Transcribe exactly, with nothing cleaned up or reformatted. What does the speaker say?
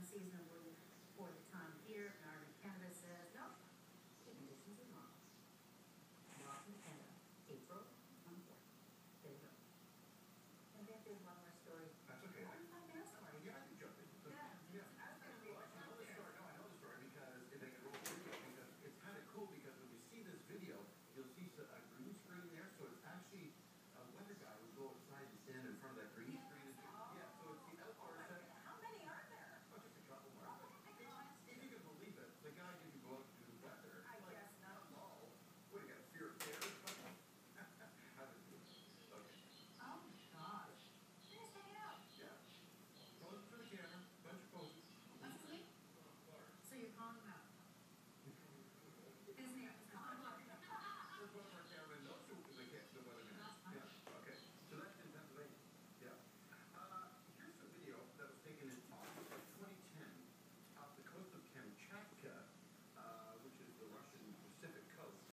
unseasonably for the time of year, and our cannabis says, no, the conditions are normal. We're off in Canada, April twenty-fourth. There you go. And then there's one more story. That's okay. Why are you five minutes for? Yeah, I can jump in. Yeah. Yeah. I was gonna read Well, what's I out know the there. story. No, I know the story because if they can roll the video, because it's kind of cool because when you see this video, you'll see so- a green screen there, so it's actually